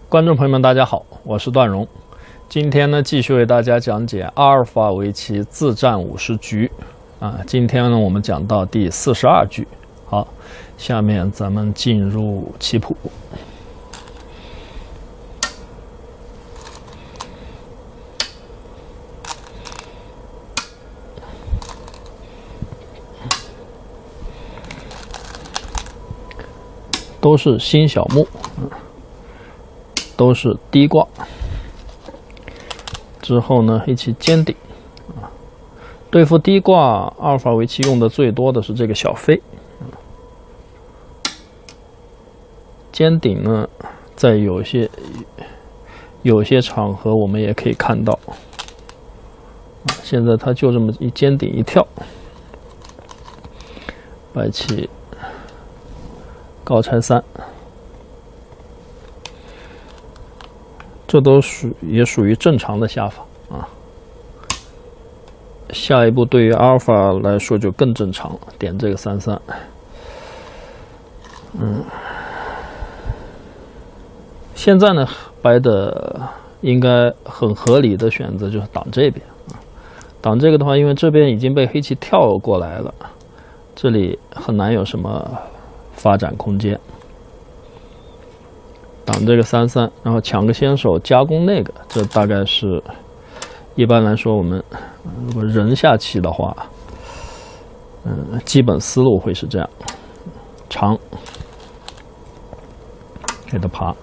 观众朋友们，大家好，我是段荣。今天呢，继续为大家讲解阿尔法围棋自战50局今天呢，我们讲到第42局。好，下面咱们进入棋谱。都是新小目，都是低挂。之后呢，黑棋尖顶对付低挂，阿尔法围棋用的最多的是这个小飞。尖顶呢，在有些场合我们也可以看到。现在它就这么一尖顶一跳，白棋高拆3，这都也属于正常的下法啊。下一步对于阿尔法来说就更正常了，点这个3-3。现在呢，白的应该很合理的选择就是挡这边挡这个的话，因为这边已经被黑棋跳过来了，这里很难有什么发展空间。挡这个3-3，然后抢个先手加攻那个，这大概是一般来说我们如果人下棋的话，基本思路会是这样：长给它爬，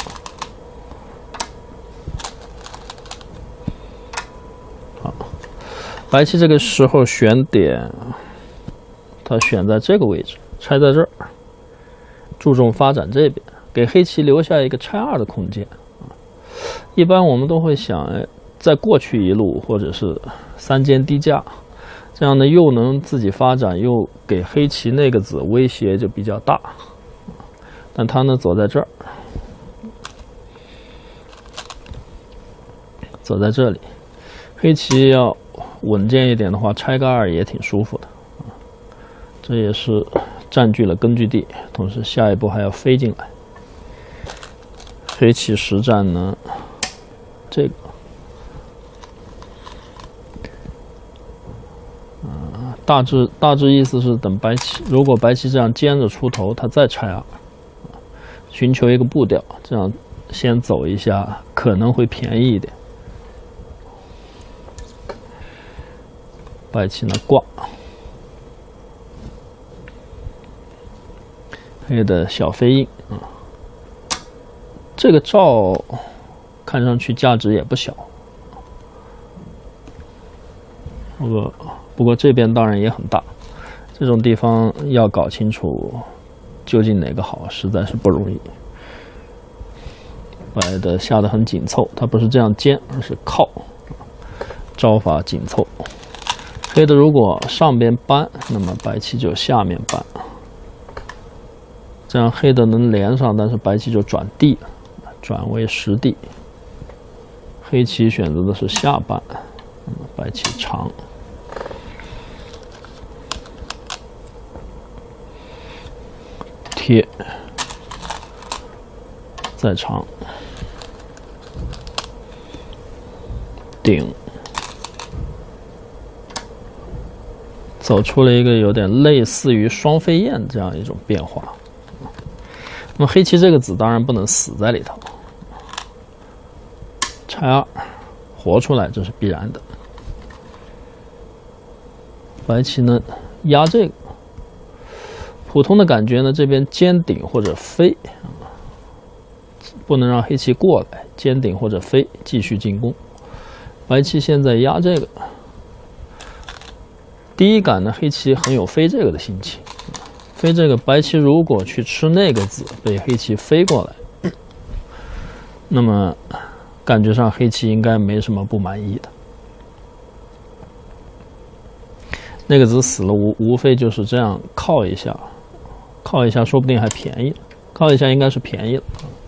好，白棋这个时候选点，它选在这个位置，拆在这儿，注重发展这边。给黑棋留下一个拆2的空间一般我们都会想，再过去一路，或者是3尖低架，这样呢又能自己发展，又给黑棋那个子威胁就比较大。但他呢走在这儿，走在这里，黑棋要稳健一点的话，拆个2也挺舒服的这也是占据了根据地，同时下一步还要飞进来。黑棋实战呢，这个大致意思是等白棋，如果白棋这样尖着出头，他再拆2，寻求一个步调，这样先走一下可能会便宜一点。白棋呢挂，黑的小飞印这个照看上去价值也不小，不过这边当然也很大，这种地方要搞清楚究竟哪个好，实在是不容易。白的下得很紧凑，它不是这样尖，而是靠，招法紧凑。黑的如果上边搬，那么白棋就下面搬，这样黑的能连上，但是白棋就转地了。转为实地，黑棋选择的是下半，白棋长，贴，再长，顶，走出了一个有点类似于双飞燕这样一种变化。那么黑棋这个子当然不能死在里头，拆2活出来这是必然的。白棋呢压这个，普通的感觉呢这边尖顶或者飞，不能让黑棋过来，尖顶或者飞继续进攻。白棋现在压这个，第一感呢黑棋很有飞这个的心情。飞这个白棋如果去吃那个子，被黑棋飞过来，那么感觉上黑棋应该没什么不满意的。那个子死了无非就是这样靠一下，靠一下说不定还便宜了，靠一下应该是便宜了。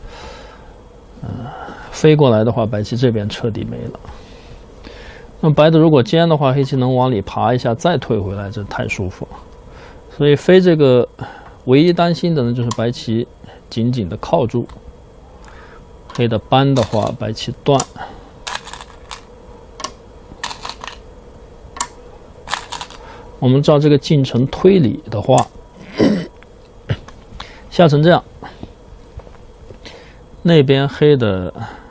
飞过来的话，白棋这边彻底没了。那白的如果尖的话，黑棋能往里爬一下再退回来，这太舒服了。所以飞这个唯一担心的呢，就是白棋紧紧的靠住， 黑的扳的话，白棋断。我们照这个进程推理的话，下成这样，那边黑的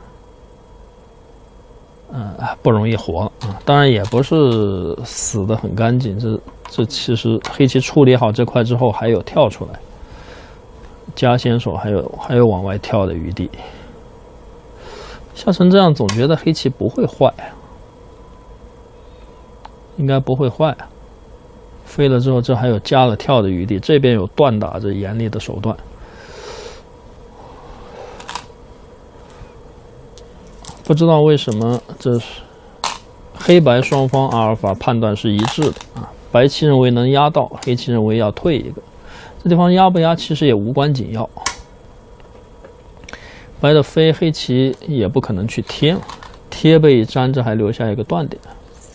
不容易活啊，当然也不是死得很干净，这其实黑棋处理好这块之后还有跳出来，加先手还有往外跳的余地。下成这样，总觉得黑棋不会坏，应该不会坏。飞了之后，这还有加了跳的余地，这边有断打这严厉的手段。不知道为什么，这是黑白双方阿尔法判断是一致的啊。白棋认为能压到，黑棋认为要退一个。这地方压不压其实也无关紧要。白的飞，黑棋也不可能去贴，贴被一粘，这还留下一个断点。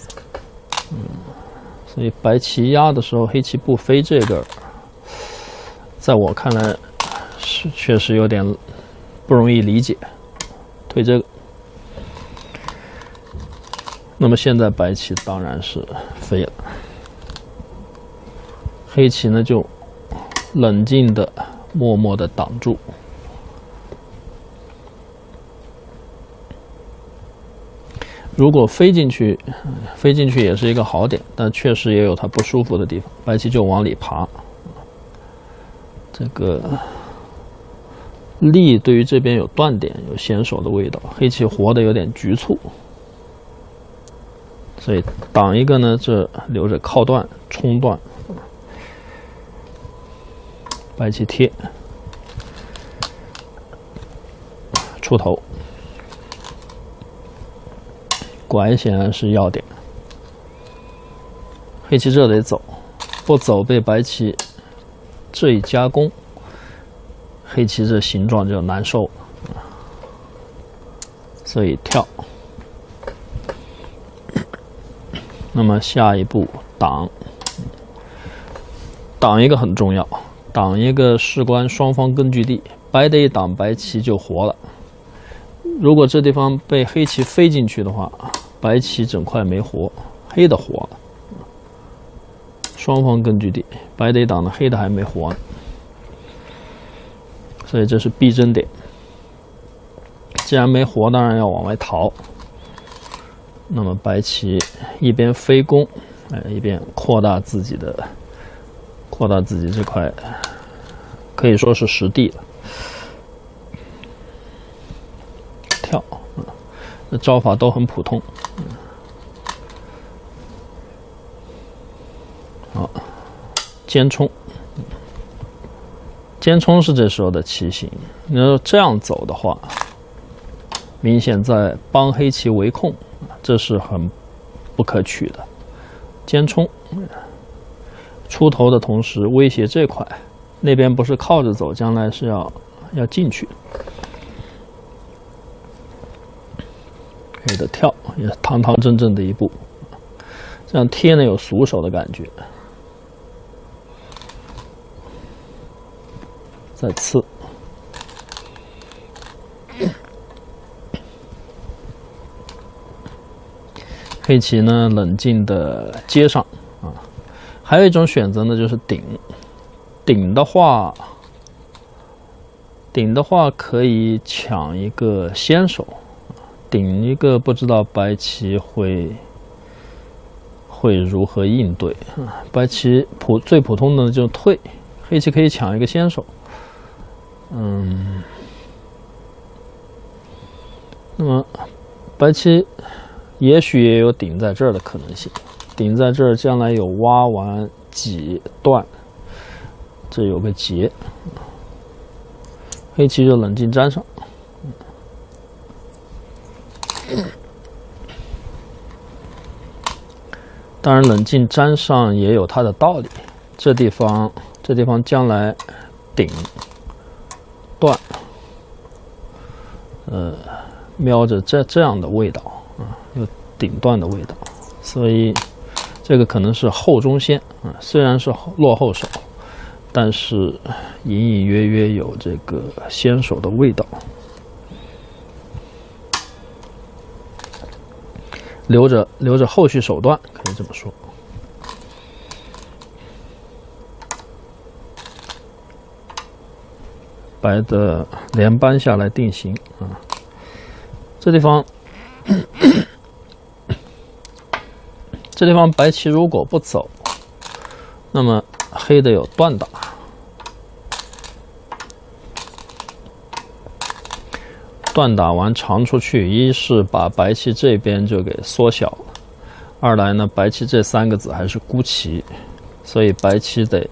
所以白棋压的时候，黑棋不飞这个，在我看来是确实有点不容易理解。退这个，那么现在白棋当然是飞了，黑棋呢就冷静的、默默的挡住。如果飞进去也是一个好点，但确实也有它不舒服的地方。白棋就往里爬，这个力对于这边有断点、有先手的味道，黑棋活得有点局促，所以挡一个呢，这留着靠断、冲断。白棋贴，出头。拐显然是要点，黑棋这得走，不走被白棋这一加攻，黑棋这形状就难受了，所以跳。那么下一步挡，挡一个很重要，挡一个事关双方根据地，白的一挡，白棋就活了。如果这地方被黑棋飞进去的话，白棋整块没活，黑的活了。双方根据地，白的一挡的，黑的还没活呢，所以这是必争点。既然没活，当然要往外逃。那么白棋一边飞攻，一边扩大自己这块，可以说是实地了。跳，这招法都很普通。好，尖冲，尖冲是这时候的棋形。你要这样走的话，明显在帮黑棋围控，这是很不可取的。尖冲，出头的同时威胁这块，那边不是靠着走，将来是要进去。黑的跳也是堂堂正正的一步，这样贴呢有俗手的感觉。再刺，黑棋呢冷静的接上啊。还有一种选择呢就是顶，顶的话可以抢一个先手。顶一个不知道白棋会如何应对。白棋最普通的就退，黑棋可以抢一个先手。那么白棋也许也有顶在这儿的可能性，顶在这儿将来有挖完挤断，这有个劫，黑棋就冷静粘上。当然，冷静粘上也有它的道理。这地方将来顶断，瞄着这样的味道啊，有顶断的味道，所以这个可能是后中先啊。虽然是落后手，但是隐隐约约有这个先手的味道。 留着后续手段，可以这么说。白的连扳下来定型啊，这地方这地方白棋如果不走，那么黑的有断打。断打完长出去，一是把白棋这边就给缩小了，二来呢，白棋这3个子还是孤棋，所以白棋得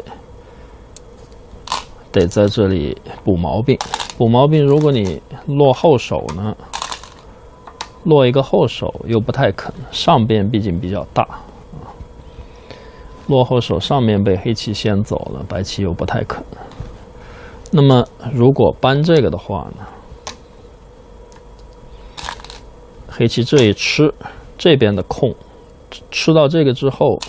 在这里补毛病。补毛病，如果你落后手呢，落一个后手又不太肯，上边毕竟比较大，落后手上面被黑棋先走了，白棋又不太肯。那么如果搬这个的话呢，黑棋这一吃，这边的空吃到这个之后，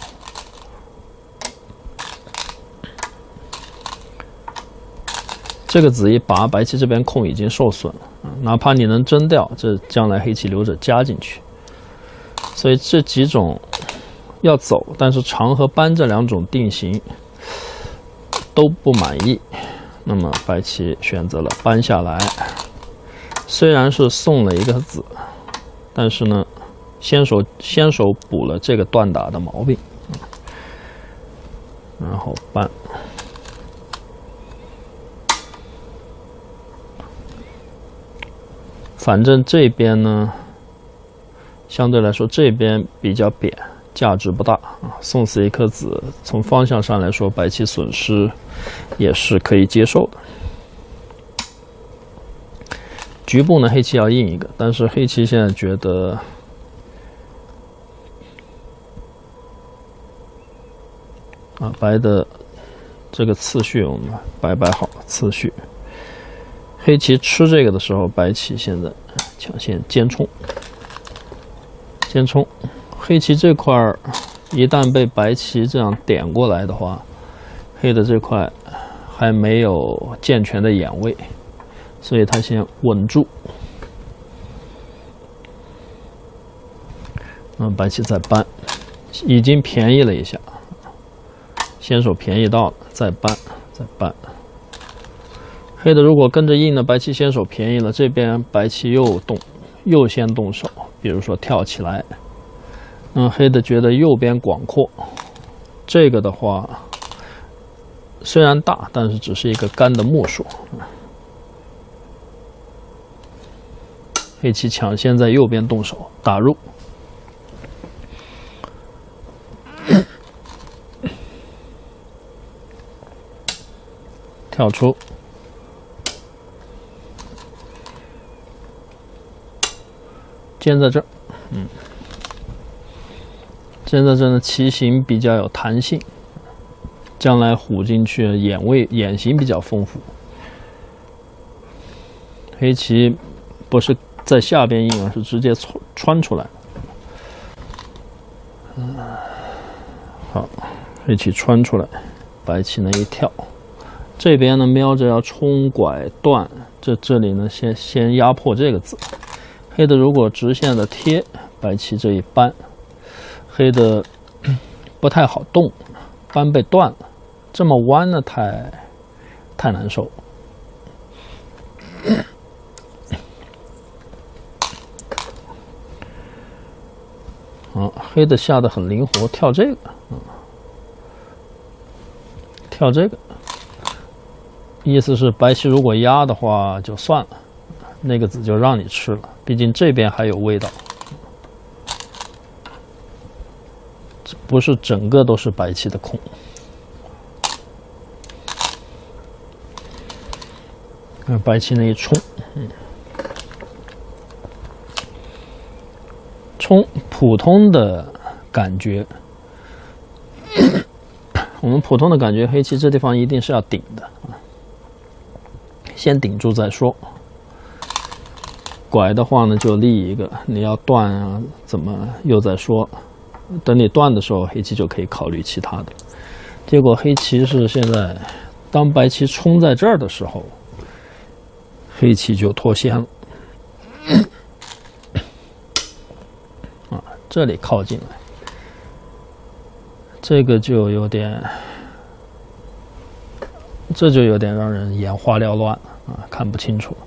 这个子一拔，白棋这边空已经受损了，哪怕你能争掉，这将来黑棋留着加进去。所以这几种要走，但是长和扳这2种定型都不满意，那么白棋选择了扳下来。虽然是送了一个子，但是呢，先手补了这个断打的毛病，然后扳。反正这边呢，相对来说这边比较扁，价值不大啊。送死一颗子，从方向上来说，白棋损失也是可以接受的。局部呢，黑棋要硬一个，但是黑棋现在觉得白的这个次序我们摆好次序。黑棋吃这个的时候，白棋现在抢先尖冲，黑棋这块一旦被白棋这样点过来的话，黑的这块还没有健全的眼位，所以他先稳住。白棋再扳，已经便宜了一下，先手便宜到了，再扳。黑的如果跟着硬呢，白棋先手便宜了，这边白棋又先动手，比如说跳起来，黑的觉得右边广阔，这个的话虽然大，但是只是一个干的目数。黑棋抢先在右边动手打入，跳出。尖在这儿，尖在这儿呢，棋形比较有弹性，将来虎进去眼形比较丰富。黑棋不是在下边硬，而是直接穿出来。好，黑棋穿出来，白棋呢一跳，这边呢瞄着要冲拐断，这里呢先压迫这个子。黑的如果直线的贴，白棋这一扳，黑的不太好动，扳被断了，这么弯呢太难受。黑的下的很灵活，跳这个，跳这个，意思是白棋如果压的话就算了，那个子就让你吃了，毕竟这边还有味道，不是整个都是白棋的空。白棋那一冲，冲普通的感觉，我们普通的感觉，黑棋这地方一定是要顶的，先顶住再说。拐的话呢，就立一个，你要断啊，怎么又再说？等你断的时候，黑棋就可以考虑其他的。结果黑棋是现在，当白棋冲在这儿的时候，黑棋就脱先了。 这里靠进来，这个就有点，这就有点让人眼花缭乱了啊，看不清楚。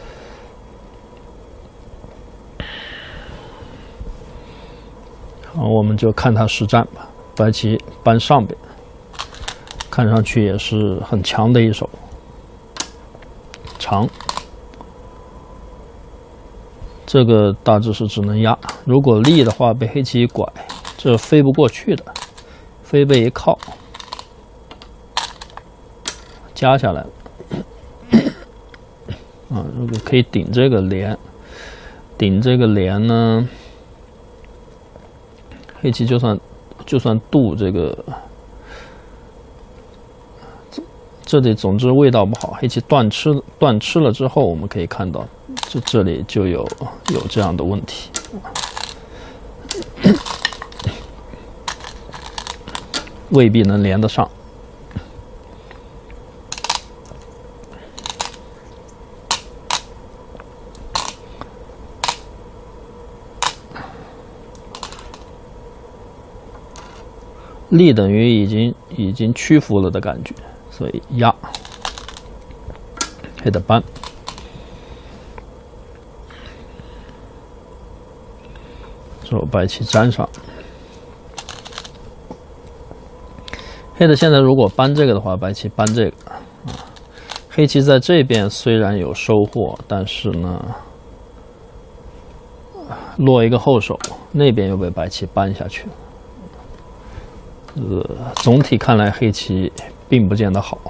好，我们就看他实战吧。白棋搬上边，看上去也是很强的一手。长，这个大致是只能压。如果立的话，被黑棋一拐，这飞不过去的，飞被一靠，夹下来了。啊，如果可以顶这个连，顶这个连呢，黑棋就算渡这个，这里总之味道不好。黑棋断吃了之后，我们可以看到，这里就有这样的问题。未必能连得上。力等于已经屈服了的感觉，所以压，黑的搬。之后白棋粘上。黑的现在如果搬这个的话，白棋搬这个，黑棋在这边虽然有收获，但是呢，落一个后手，那边又被白棋搬下去了。总体看来黑棋并不见得好。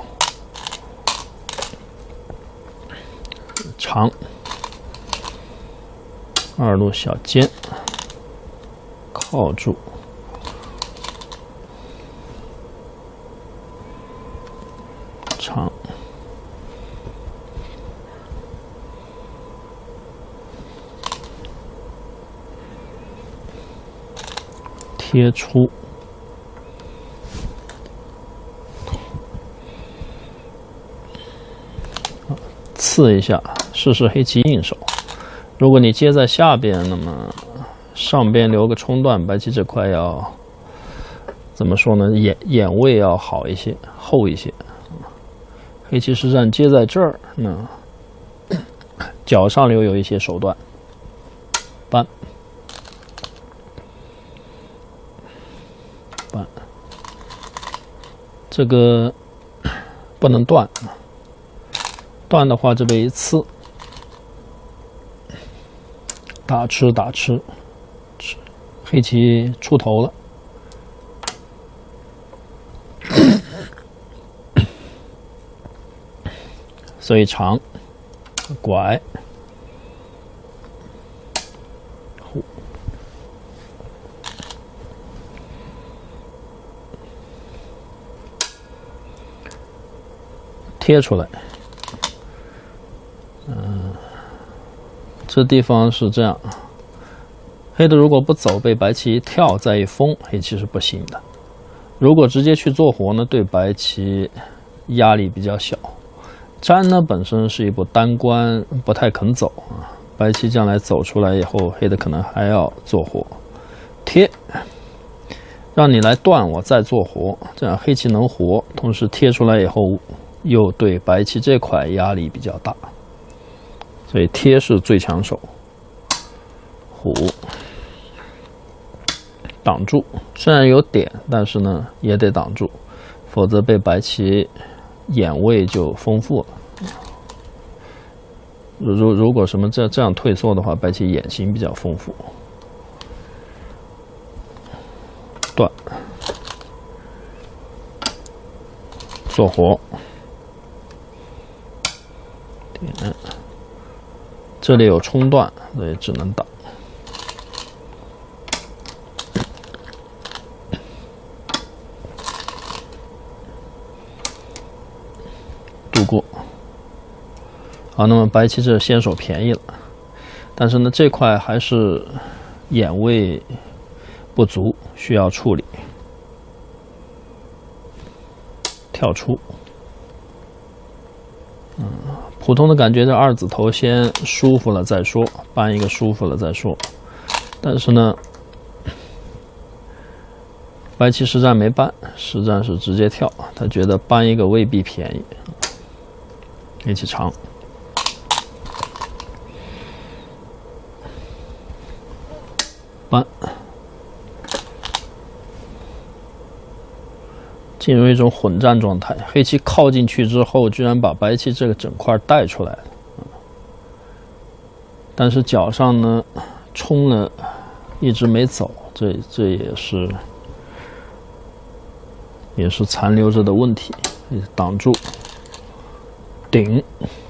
长，二路小尖，靠住，长，贴出。刺一下，试试黑棋应手。如果你接在下边，那么上边留个冲断，白棋这块要怎么说呢？眼位要好一些，厚一些。黑棋实战接在这儿，那角上留有一些手段，搬，这个不能断。断的话，这被一刺，打吃，黑棋出头了，所以长，拐，虎，贴出来。这地方是这样，黑的如果不走，被白棋一跳再一封，黑棋是不行的。如果直接去做活呢，对白棋压力比较小。粘呢本身是一步单关，不太肯走啊。白棋将来走出来以后，黑的可能还要做活。贴，让你来断，我再做活，这样黑棋能活，同时贴出来以后，又对白棋这块压力比较大。所以贴是最抢手，虎挡住，虽然有点，但是呢也得挡住，否则被白棋眼位就丰富了。如果什么这样退缩的话，白棋眼型比较丰富。断，做活，点。这里有冲断，所以只能挡。度过。好，那么白棋这先手便宜了，但是呢，这块还是眼位不足，需要处理。跳出。普通的感觉，这二子头先舒服了再说，搬一个舒服了再说。但是呢， 白棋实战没搬，实战是直接跳，他觉得搬一个未必便宜。黑棋长，搬，进入一种混战状态。黑棋靠进去之后，居然把白棋这个整块带出来了，但是角上呢冲了，一直没走，这也是残留着的问题，挡住，顶。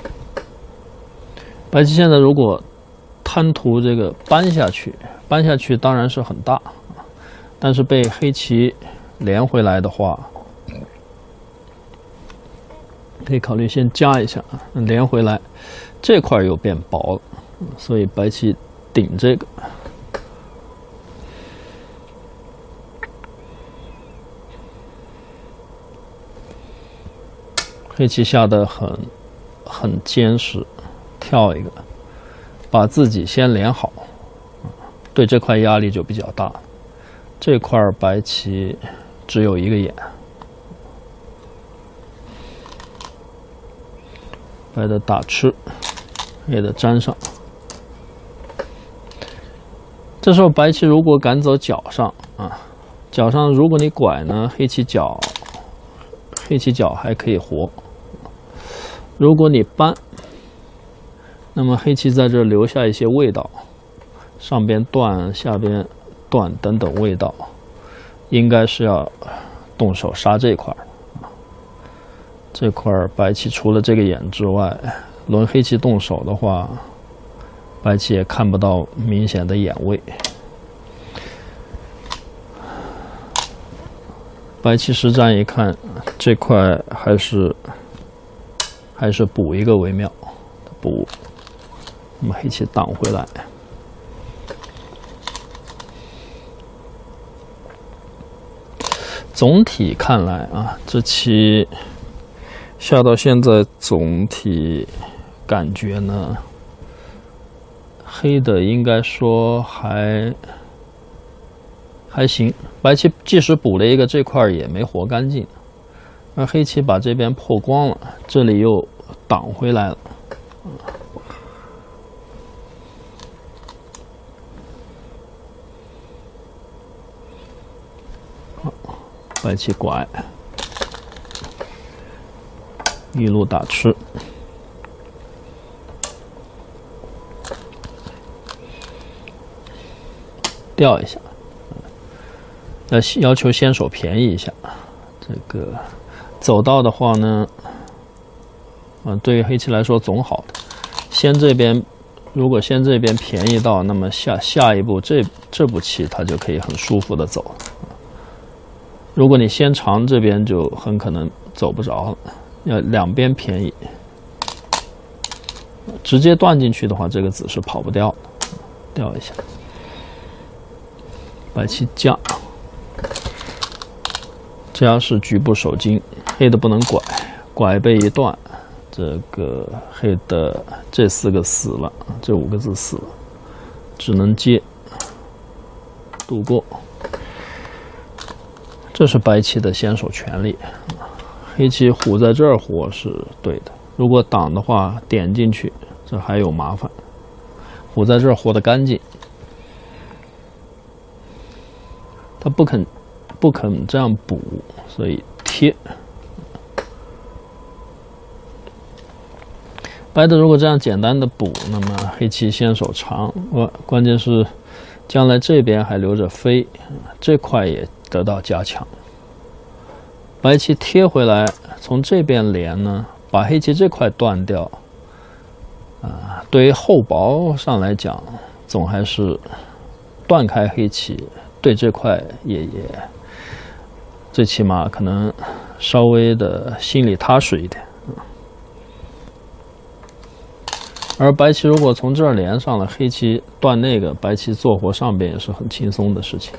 白棋现在如果贪图这个搬下去当然是很大，但是被黑棋连回来的话，可以考虑先加一下，连回来这块又变薄了，所以白棋顶这个。黑棋下得很坚实，跳一个，把自己先连好，对这块压力就比较大。这块白棋只有一个眼，白的打吃，黑的粘上。这时候白棋如果敢走角上角上如果你拐呢，黑棋角还可以活。如果你搬，那么黑棋在这留下一些味道，上边断，下边断等等味道，应该是要动手杀这块。这块白棋除了这个眼之外，轮黑棋动手的话，白棋也看不到明显的眼位。白棋实战一看，这块还是补一个为妙，补，那么黑棋挡回来。总体看来这棋下到现在，总体感觉呢，黑的应该说还行。白棋即使补了一个，这块也没活干净，而黑棋把这边破光了，这里又挡回来了。白棋拐，一路打吃，掉一下，要求先手便宜一下。这个走道的话呢，对于黑棋来说总好的。先这边，如果先这边便宜到，那么下一步这步棋它就可以很舒服的走了。如果你先长这边，就很可能走不着了，要两边便宜。直接断进去的话，这个子是跑不掉的。掉一下，白棋夹，这样是局部手筋，黑的不能拐，拐被一断，这个黑的这4个死了，这5个字死了，只能接，度过。这是白棋的先手权利，黑棋虎在这儿活是对的，如果挡的话点进去，这还有麻烦。虎在这儿活得干净，他不肯这样补，所以贴。白的如果这样简单的补，那么黑棋先手长，关键是将来这边还留着飞，这块也得到加强。白棋贴回来，从这边连呢，把黑棋这块断掉。对于厚薄上来讲，总还是断开黑棋，对这块也最起码可能稍微的心里踏实一点。而白棋如果从这儿连上了，黑棋断那个，白棋做活上边也是很轻松的事情。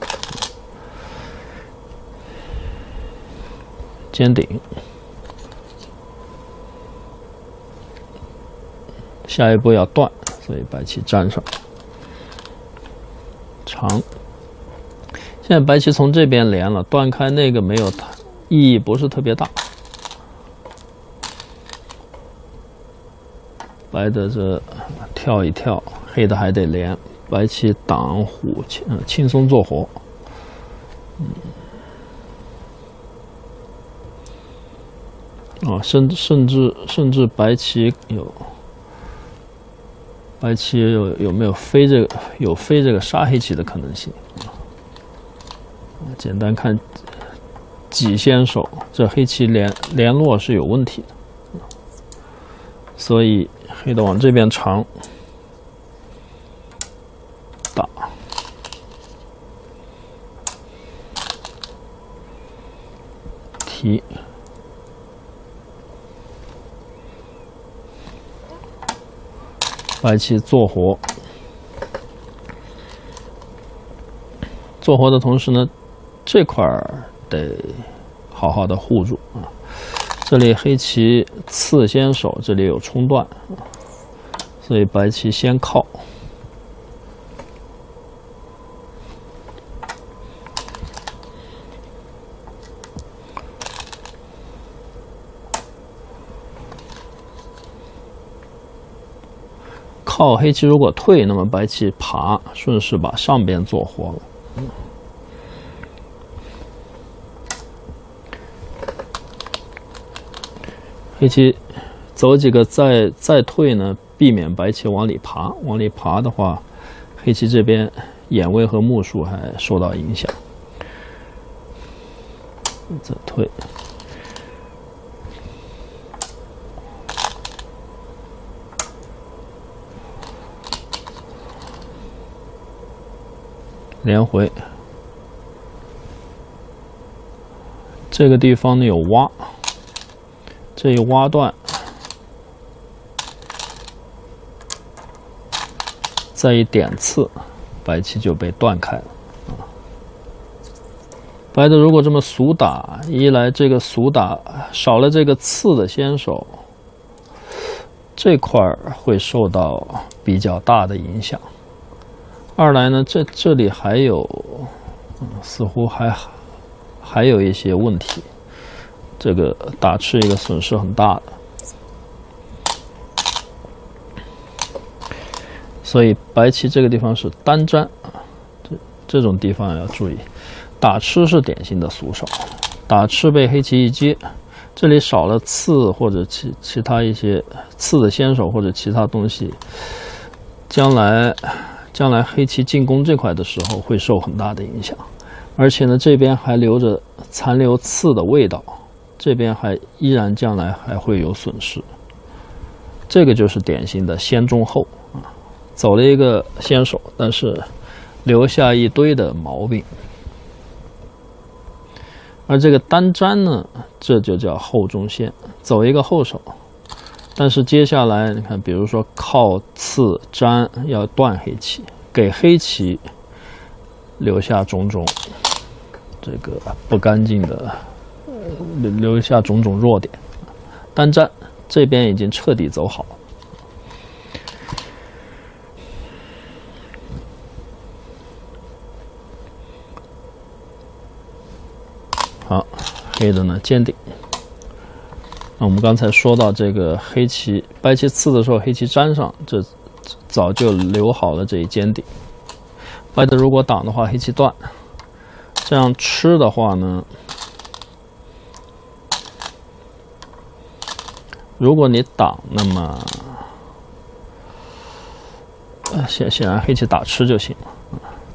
尖顶，下一步要断，所以白棋粘上长。现现在白棋从这边连了，断开那个没有意义，不是特别大。白的这跳一跳，黑的还得连，白棋挡虎，轻松做活。甚至白棋有没有飞这个飞这个杀黑棋的可能性？简单看几先手，这黑棋联络是有问题的，所以黑的往这边长打，提。白棋做活，做活的同时呢，这块得好好的护住啊。这里黑棋刺先手，这里有冲断，所以白棋先靠。靠黑棋如果退，那么白棋爬，顺势把上边做活了。黑棋走几个再退呢，避免白棋往里爬。往里爬的话，黑棋这边眼位和目数还受到影响。再退。连回，这个地方呢有挖，这一挖断，再一点刺，白棋就被断开了。白的如果这么俗打，一来这个俗打少了这个刺的先手，这块会受到比较大的影响。二来呢，这里还有，似乎还有一些问题，这个打吃一个损失很大的，所以白棋这个地方是单粘，这种地方要注意，打吃是典型的俗手，打吃被黑棋一接，这里少了刺或者其他一些刺的先手或者其他东西，将来黑棋进攻这块的时候会受很大的影响，而且呢，这边还残留刺的味道，这边依然将来还会有损失。这个就是典型的先中后啊，走了一个先手，但是留下一堆的毛病。而这个单粘呢，这就叫后中先，走一个后手。但是接下来你看，比如说靠刺粘要断黑棋，给黑棋留下种种这个不干净的，留下种种弱点。单粘这边已经彻底走好。好，黑的呢尖顶。我们刚才说到这个黑棋白棋刺的时候，黑棋粘上，这早就留好了这一尖顶。白的如果挡的话，黑棋断。这样吃的话呢，如果你挡，那么显然黑棋打吃就行了。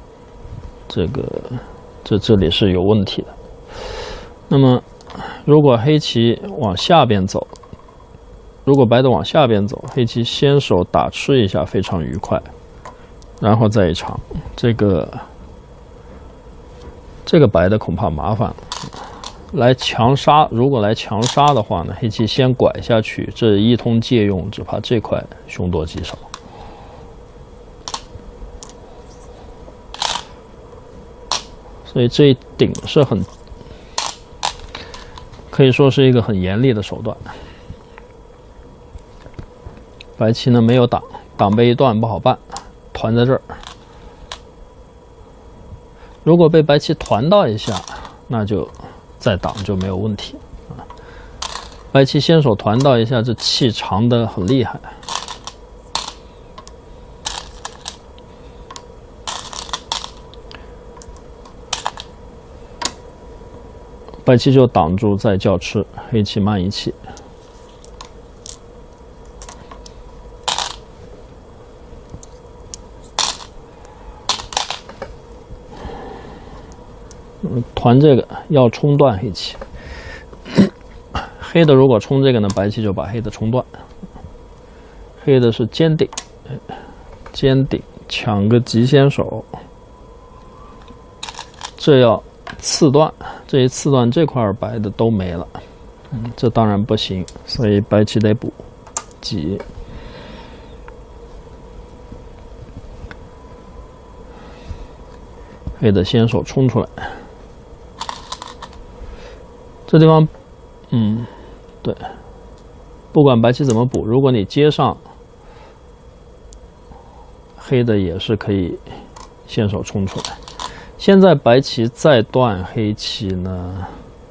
这里是有问题的。那么如果黑棋往下边走，如果白的往下边走，黑棋先手打吃一下非常愉快，然后再一长，这个白的恐怕麻烦了。来强杀，如果来强杀的话呢，黑棋先拐下去，这一通借用，只怕这块凶多吉少。所以这一顶是可以说是一个很严厉的手段。白棋呢没有挡，挡被一断不好办，团在这儿。 如果被白棋团到一下，那就再挡就没有问题啊。白棋先手团到一下，这气长得很厉害。白棋就挡住再叫吃，黑棋慢一气。团这个要冲断黑棋，黑的如果冲这个呢，白棋就把黑的冲断。黑的是尖顶，尖顶抢个急先手，这要刺断，这一刺断这块白的都没了，这当然不行，所以白棋得补急。黑的先手冲出来。这地方，对，不管白棋怎么补，如果你接上，黑的也是可以先手冲出来。现在白棋再断黑棋呢，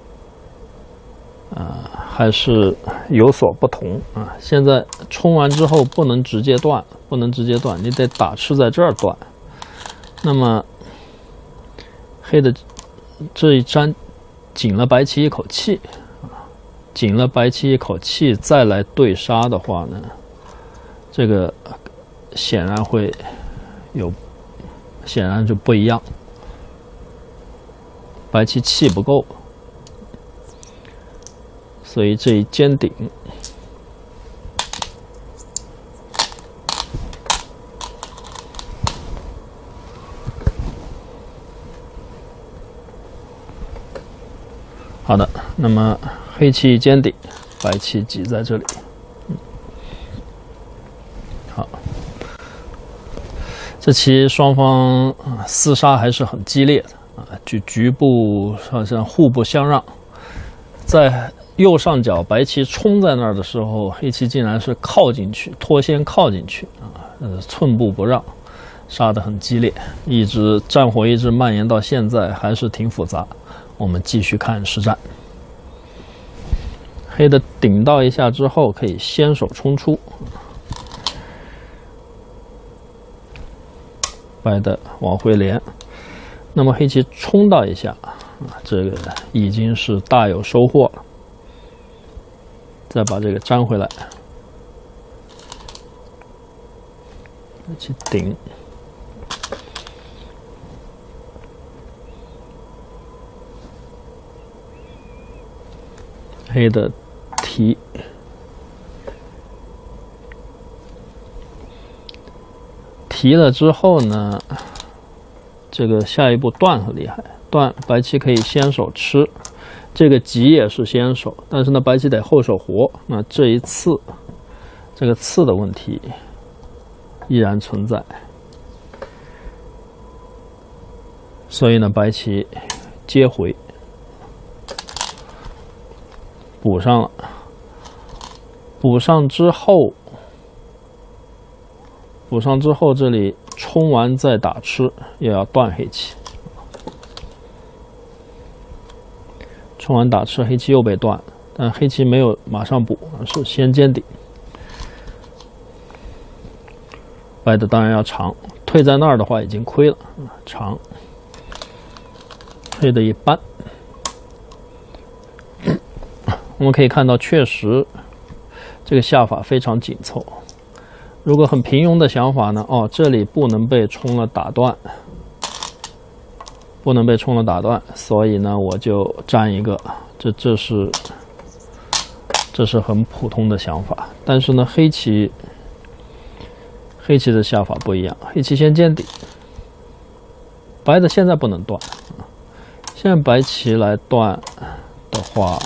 还是有所不同啊。现在冲完之后不能直接断，不能直接断，你得打吃在这儿断。那么黑的这一粘。紧了白棋一口气，紧了白棋一口气，再来对杀的话呢，这个显然会有，显然就不一样。白棋气不够，所以这一尖顶，好的，那么黑棋尖顶，白棋挤在这里。好，这棋双方厮杀还是很激烈的啊，局部好像互不相让。在右上角白棋冲在那儿的时候，黑棋竟然是靠进去，脱先靠进去啊，寸步不让，杀得很激烈，一直战火一直蔓延到现在，还是挺复杂。我们继续看实战。黑的顶到一下之后，可以先手冲出，白的往回连。那么黑棋冲到一下，这个已经是大有收获了。再把这个粘回来，去顶。黑的提，提了之后呢，这个下一步断很厉害，断白棋可以先手吃，这个急也是先手，但是呢白棋得后手活，那这一次这个刺的问题依然存在，所以呢白棋接回。补上了，补上之后，这里冲完再打吃，也要断黑棋。冲完打吃，黑棋又被断，但黑棋没有马上补，是先尖顶。白的当然要长，退在那儿的话已经亏了，长。黑的一扳。我们可以看到，确实这个下法非常紧凑。如果很平庸的想法呢？哦，这里不能被冲了打断，不能被冲了打断，所以呢，我就粘一个。这是很普通的想法。但是呢，黑棋的下法不一样，黑棋先尖顶，白的现在不能断。现在白棋来断的话。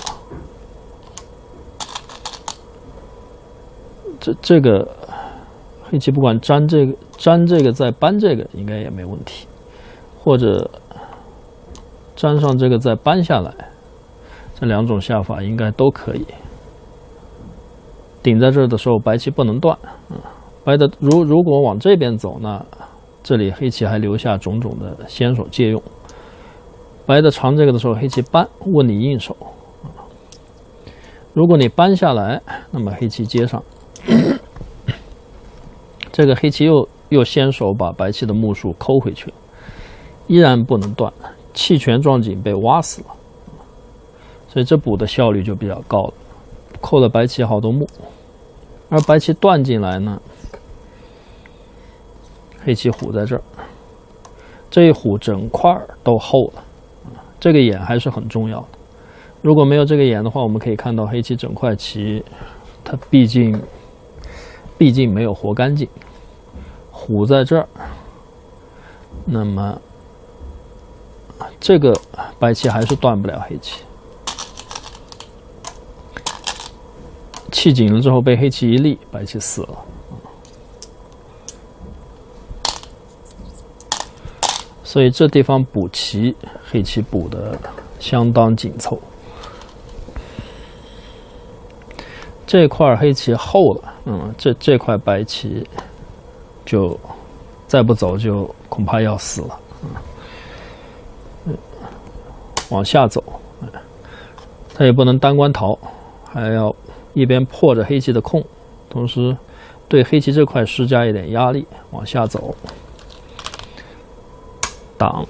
这个黑棋不管粘这个再扳这个应该也没问题，或者粘上这个再扳下来，这两种下法应该都可以。顶在这儿的时候，白棋不能断，白的如果往这边走，那这里黑棋还留下种种的先手借用， 白的长这个的时候，黑棋搬，问你应手。如果你搬下来，那么黑棋接上，这个黑棋又先手把白棋的目数抠回去了，依然不能断，弃权撞井被挖死了，所以这补的效率就比较高了，扣了白棋好多目。而白棋断进来呢，黑棋虎在这儿，这一虎整块都厚了，这个眼还是很重要的。如果没有这个眼的话，我们可以看到黑棋整块棋，它毕竟没有活干净。虎在这儿，那么这个白棋还是断不了黑棋。弃井了之后被黑棋一立，白棋死了。所以这地方补棋，黑棋补的相当紧凑。这块黑棋厚了，这块白棋就再不走就恐怕要死了。往下走，他也不能单关逃，还要一边破着黑棋的空，同时对黑棋这块施加一点压力，往下走，挡。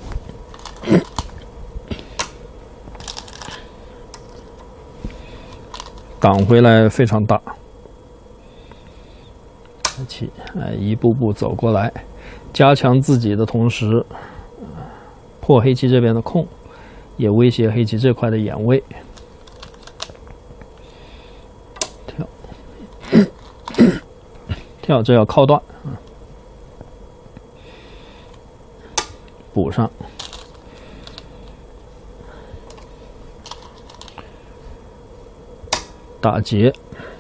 挡回来非常大，黑棋一步步走过来，加强自己的同时，破黑棋这边的空，也威胁黑棋这块的眼位。跳，这要靠断，补上。打劫，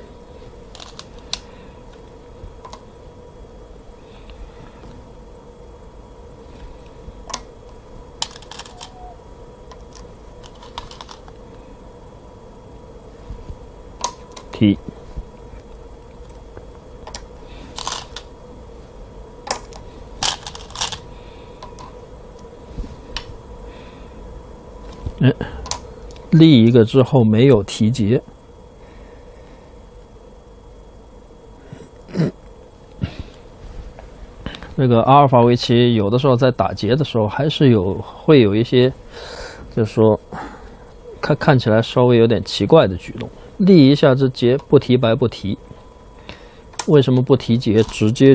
提，立一个之后没有提劫。这个阿尔法围棋有的时候在打劫的时候，还是会有一些，就是说，看起来稍微有点奇怪的举动。立一下这劫不提白不提，为什么不提劫？直接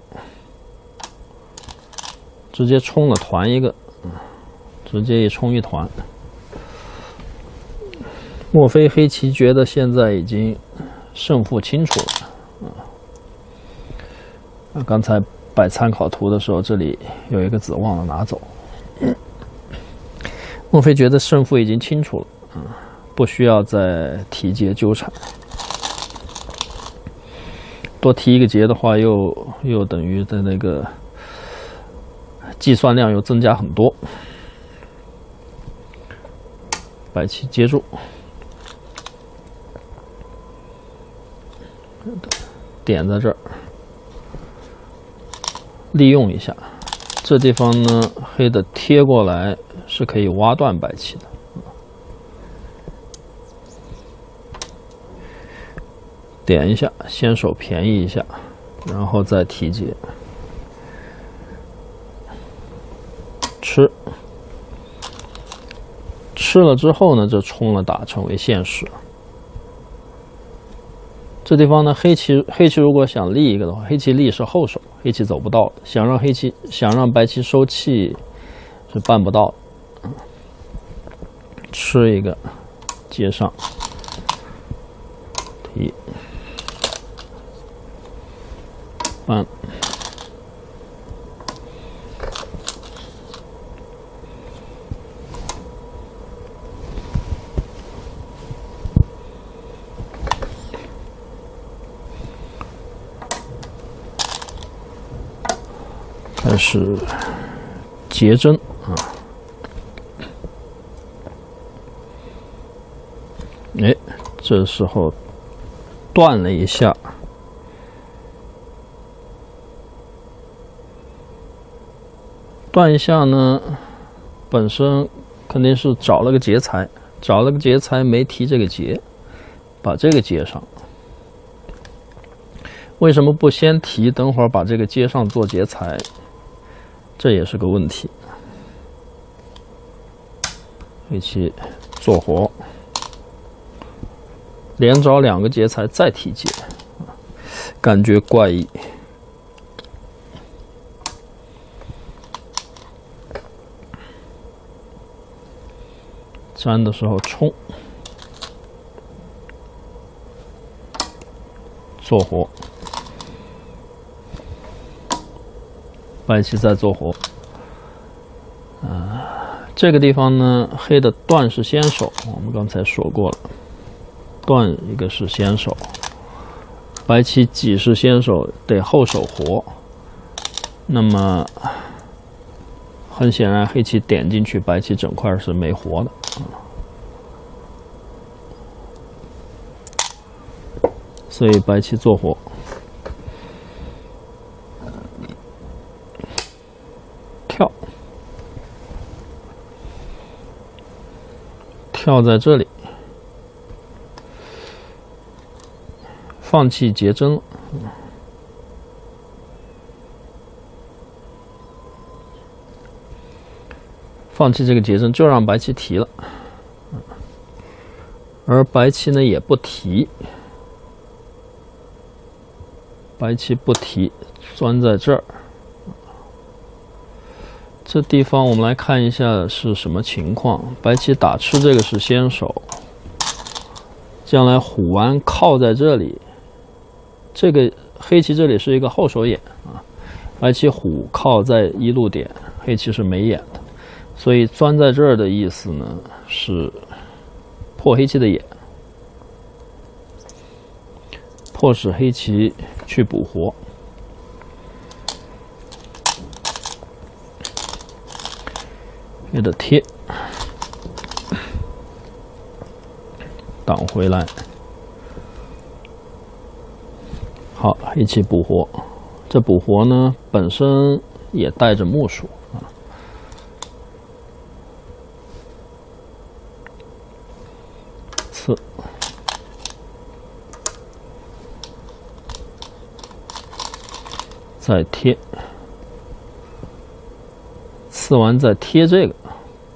冲了团一个，直接一冲一团。莫非黑棋觉得现在已经胜负清楚了？刚才摆参考图的时候，这里有一个子忘了拿走。莫非觉得胜负已经清楚了，不需要再提劫纠缠。多提一个劫的话，又等于的那个计算量又增加很多。白棋接住，点在这儿。利用一下，这地方呢，黑的贴过来是可以挖断白棋的。点一下，先手便宜一下，然后再提劫，吃了之后呢，这冲了打成为现实。这地方呢，黑棋如果想立一个的话，黑棋立是后手，黑棋走不到的。想让白棋收气是办不到的。吃一个，接上，提，搬，开始结针啊！这时候断了一下，断一下呢，本身肯定是找了个劫财，找了个劫财没提这个劫，把这个接上。为什么不先提，等会儿把这个接上做劫财？这也是个问题。黑棋做活，连找2个劫财再提劫，感觉怪异。粘的时候冲，做活，白棋再做活。这个地方呢，黑的断是先手，我们刚才说过了，断一个是先手，白棋己是先手，得后手活。那么很显然，黑棋点进去，白棋整块是没活的。所以白棋做活，跳，跳在这里，放弃劫真了。放弃这个劫真，就让白棋提了，而白棋呢也不提。白棋不提，钻在这儿。这地方我们来看一下是什么情况。白棋打吃这个是先手，将来虎丸靠在这里，这个黑棋这里是一个后手眼啊。白棋虎靠在一路点，黑棋是没眼的，所以钻在这儿的意思呢是破黑棋的眼。迫使黑棋去补活，黑的贴，挡回来。好，黑棋补活，这补活呢本身也带着目数啊。刺。再贴，刺完再贴这个。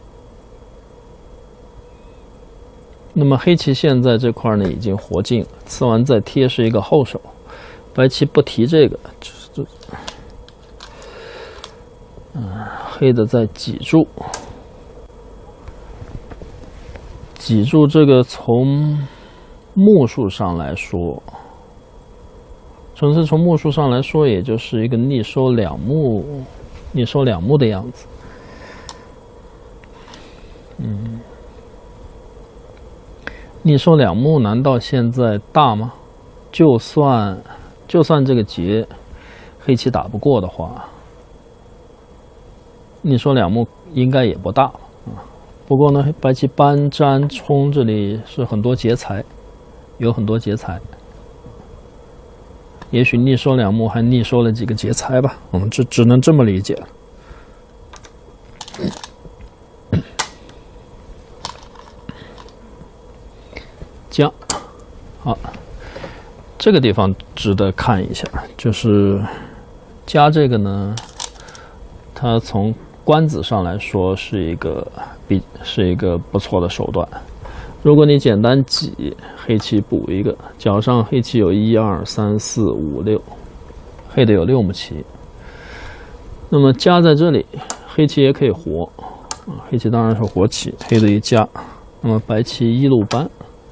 那么黑棋现在这块呢已经活尽了，刺完再贴是一个后手，白棋不提这个，黑的再挤住，挤住这个从目数上来说。纯粹从目数上来说，也就是一个逆收2目，逆收2目的样子。逆收2目，难道现在大吗？就算这个劫黑棋打不过的话，逆收2目应该也不大吧？不过呢，白棋搬粘冲这里是很多劫财，有很多劫财。也许逆收2目，还逆收了几个劫财吧，我们只能这么理解了。将，好，这个地方值得看一下，就是加这个呢，它从官子上来说是一个不错的手段。如果你简单挤，黑棋补一个，角上黑棋有1、2、3、4、5、6，黑的有6目棋。那么加在这里，黑棋也可以活，黑棋当然是活棋，黑的一加，那么白棋一路搬，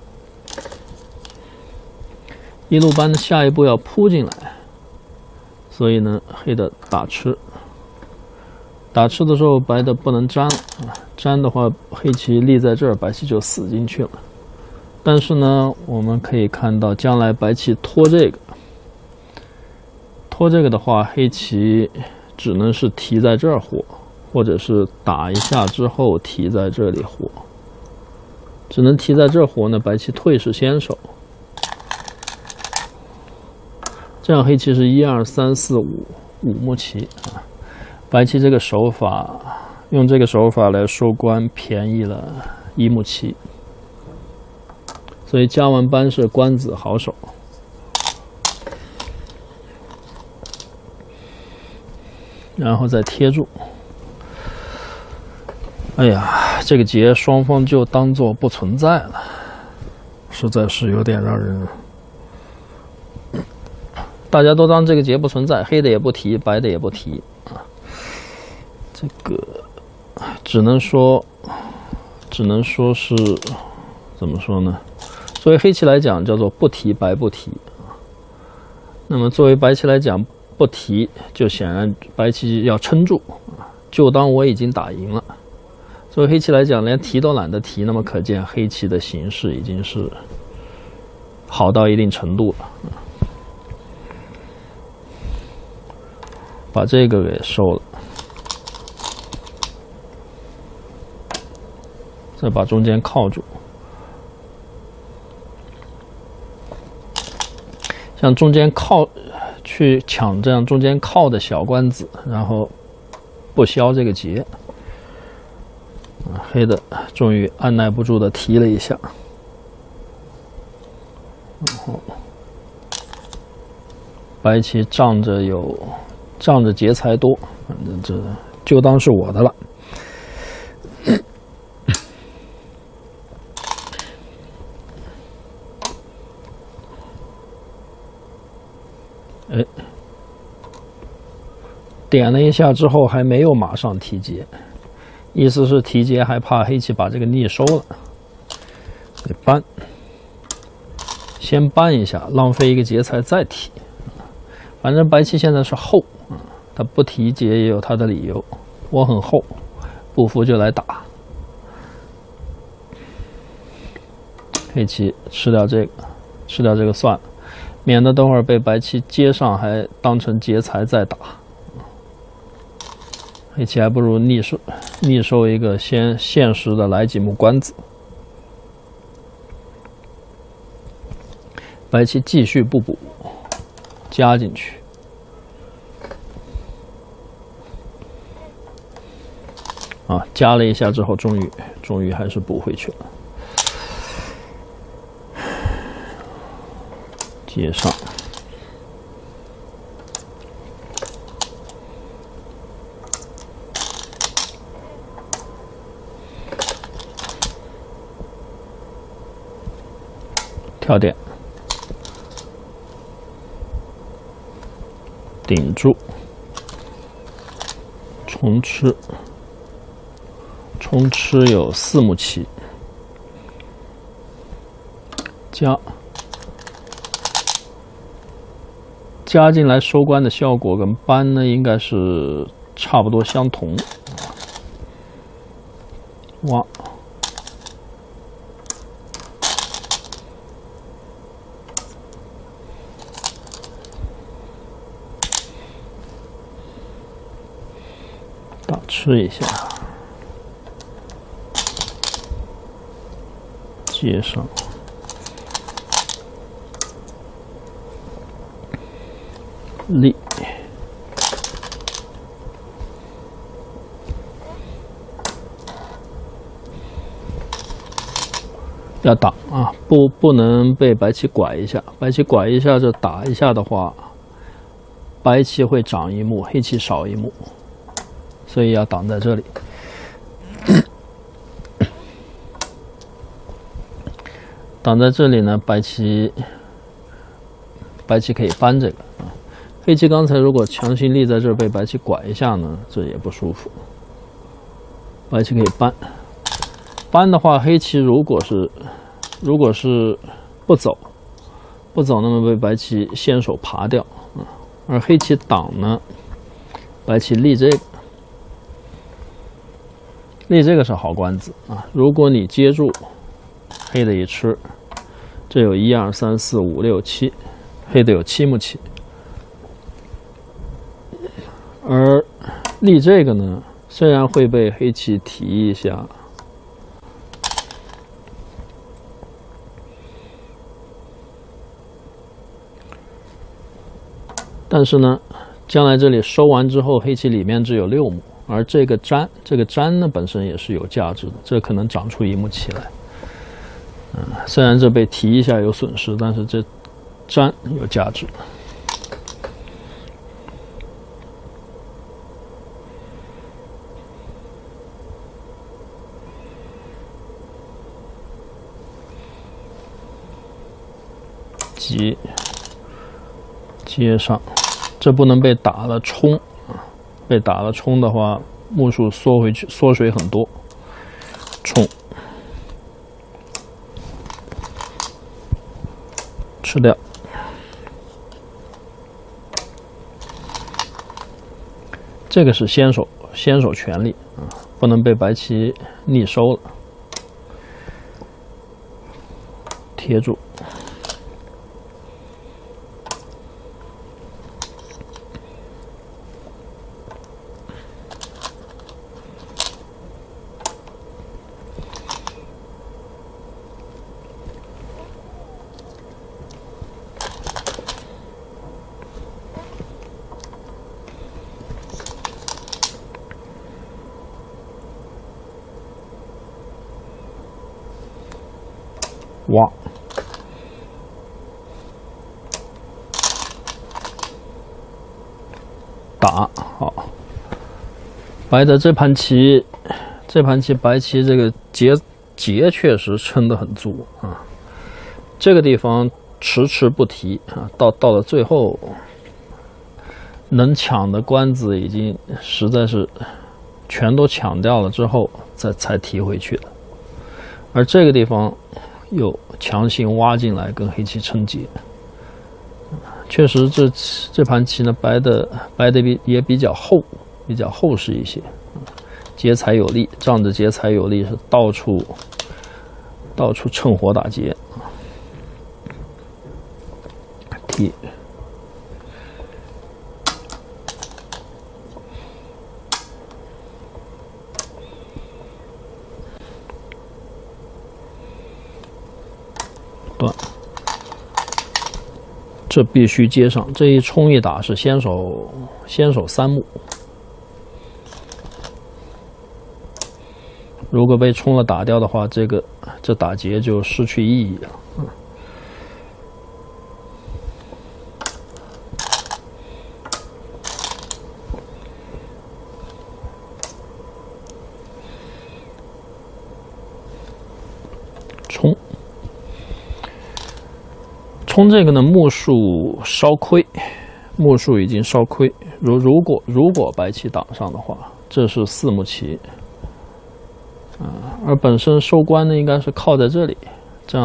一路搬的下一步要扑进来，所以呢，黑的打吃。打吃的时候，白的不能粘了啊，粘的话，黑棋立在这儿，白棋就死进去了。但是呢，我们可以看到，将来白棋拖这个的话，黑棋只能是提在这儿活，或者是打一下之后提在这里活，只能提在这儿活呢。白棋退是先手，这样黑棋是1、2、3、4、5目棋啊。白棋这个手法用这个手法来收官，便宜了1目棋。所以加完班是官子好手。然后再贴住。哎呀，这个劫双方就当做不存在了，实在是有点让人。大家都当这个劫不存在，黑的也不提，白的也不提啊。这个只能说是怎么说呢？作为黑棋来讲，叫做不提白不提。那么作为白棋来讲，不提就显然白棋要撑住，就当我已经打赢了。作为黑棋来讲，连提都懒得提，那么可见黑棋的形势已经是好到一定程度了。把这个给收了，再把中间靠住。像中间靠去抢这样中间靠的小官子，然后不消这个劫。黑的终于按耐不住的提了一下，然后白棋仗着劫财多，反正这就当是我的了。哎，点了一下之后还没有马上提劫，意思是提劫还怕黑棋把这个逆收了，得搬，先搬一下，浪费一个劫财再提。反正白棋现在是厚，他不提劫也有他的理由。我很厚，不服就来打。黑棋吃掉这个算了，免得等会儿被白棋接上还当成劫财再打。黑棋还不如逆收一个先现实的来几目官子。白棋继续不补，加进去。啊，加了一下之后，终于还是补回去了。接上。跳点，顶住，重吃，重吃有4目棋，加进来收官的效果跟搬呢应该是差不多相同。挖。打吃一下，接上，立，要打啊！不能被白棋拐一下，白棋拐一下就打一下的话，白棋会长1目，黑棋少1目。所以要挡在这里，挡在这里呢，白棋可以搬这个啊。黑棋刚才如果强行立在这儿被白棋拐一下呢，这也不舒服。白棋可以搬的话，黑棋如果是不走，那么被白棋先手爬掉啊。而黑棋挡呢，白棋立这个。立这个是好官子啊！如果你接住黑的一吃，这有1、2、3、4、5、6、7，黑的有7目棋。而立这个呢，虽然会被黑棋提一下，但是呢，将来这里收完之后，黑棋里面只有6目。 而这个粘呢本身也是有价值的，这可能长出一目棋来。虽然这被提一下有损失，但是这粘有价值。接上，这不能被打了冲，被打了冲的话，目数缩回去，缩水很多。冲，吃掉。这个是先手权利啊，不能被白棋逆收了。贴住。挖，打，好。白的这盘棋，白棋这个节确实撑得很足啊。这个地方迟迟不提啊，到了最后，能抢的官子已经实在是全都抢掉了之后，才提回去的。而这个地方又强行挖进来跟黑棋撑劫，确实这盘棋呢，白的也比较厚实一些，劫财有力，仗着劫财有力是到处趁火打劫，提。断，这必须接上。这一冲一打是先手3目，如果被冲了打掉的话，这打劫就失去意义了。冲这个呢，目数稍亏，目数已经稍亏。如果白棋挡上的话，这是4目棋，而本身收官呢应该是靠在这里，这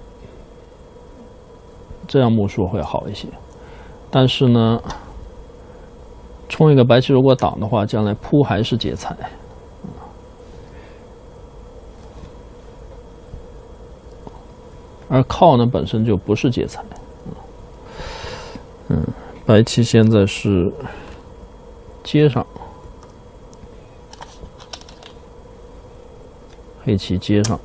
样目数会好一些。但是呢，冲一个白棋如果挡的话，将来扑还是劫财。而靠呢本身就不是劫财，白棋现在是接上，黑棋接上，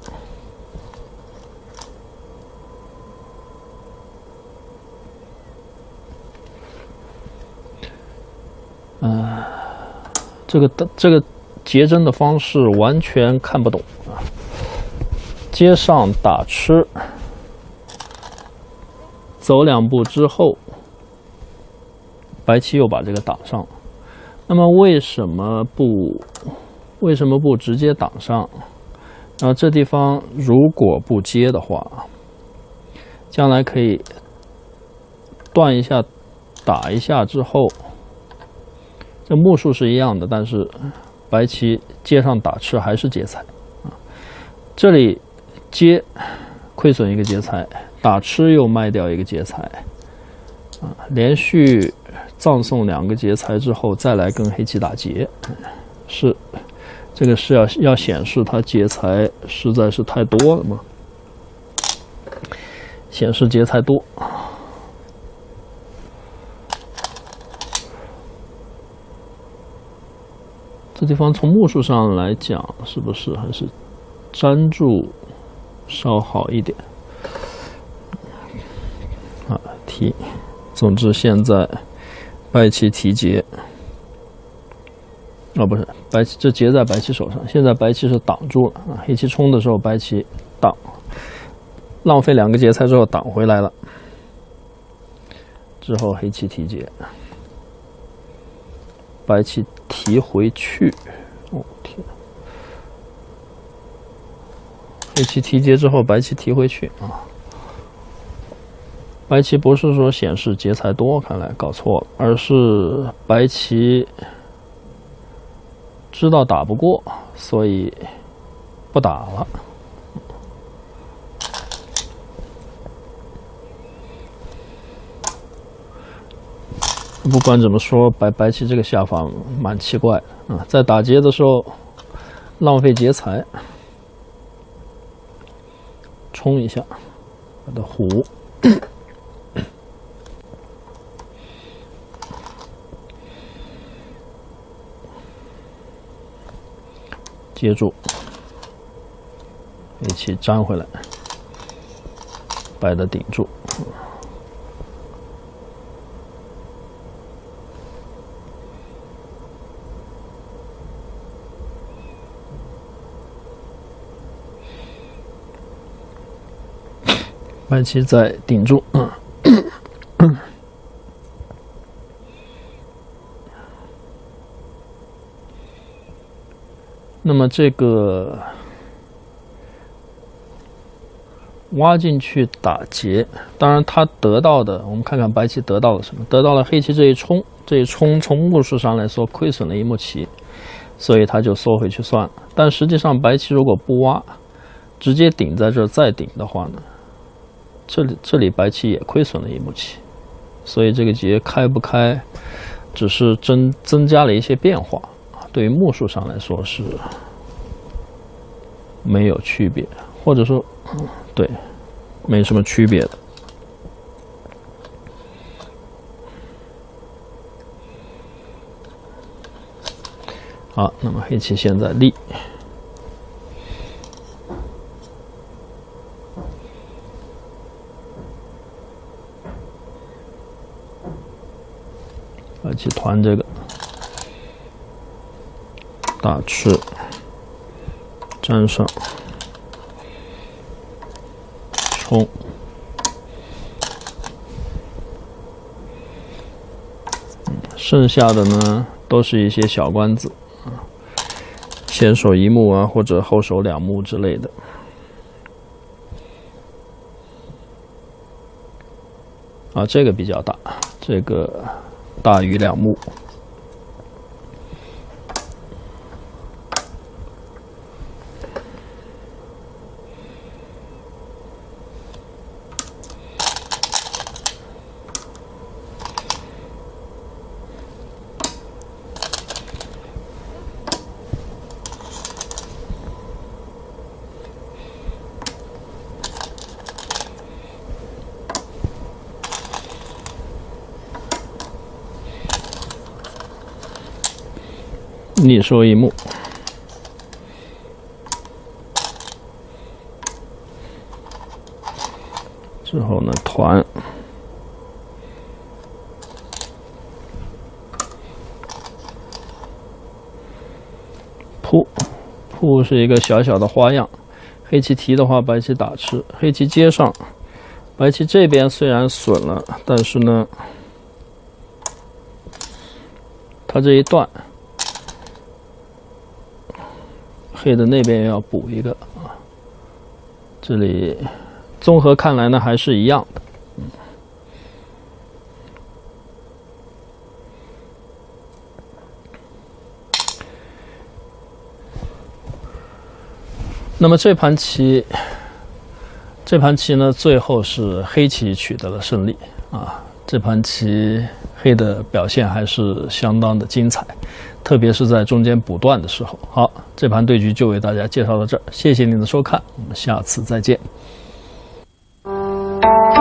这个结针的方式完全看不懂啊，接上打吃。走2步之后，白棋又把这个挡上了。那么为什么不直接挡上？然后这地方如果不接的话，将来可以断一下，打一下之后，这目数是一样的，但是白棋接上打吃还是劫财啊。这里接亏损一个劫财。打吃又卖掉一个劫财，连续葬送2个劫财之后，再来跟黑棋打劫，这个是要显示他劫财实在是太多了嘛？显示劫财多，这地方从目数上来讲，是不是还是粘住稍好一点？提，总之现在白棋提劫， 不是白棋，这劫在白棋手上，现在白棋是挡住了啊，黑棋冲的时候白棋挡，浪费2个劫财之后挡回来了，之后黑棋提劫，白棋提回去，哦天，黑棋提劫之后白棋提回去啊。白棋不是说显示劫财多，看来搞错了，而是白棋知道打不过，所以不打了。不管怎么说，白棋这个下法蛮奇怪的啊，在打劫的时候浪费劫财，冲一下，把它虎。接住，黑棋粘回来，白的顶住。白棋再顶住。那么这个挖进去打劫，当然他得到的，我们看看白棋得到了什么？得到了黑棋这一冲，这一冲从目数上来说亏损了1目棋，所以他就缩回去算了。但实际上白棋如果不挖，直接顶在这儿再顶的话呢，这里白棋也亏损了1目棋，所以这个劫开不开，只是增加了一些变化。对于目数上来说是没有区别，或者说，对，没什么区别的。好，那么黑棋现在立，白棋团这个。打吃，粘上，冲，剩下的呢都是一些小官子啊，先手1目啊，或者后手2目之类的。啊，这个比较大，这个大于2目。逆收1目，之后呢团，扑是一个小小的花样。黑棋提的话，白棋打吃，黑棋接上，白棋这边虽然损了，但是呢，它这一段。黑的那边要补一个啊，这里综合看来呢还是一样的。那么这盘棋呢，最后是黑棋取得了胜利啊。这盘棋黑的表现还是相当的精彩，特别是在中间补断的时候。好，这盘对局就为大家介绍到这儿，谢谢您的收看，我们下次再见。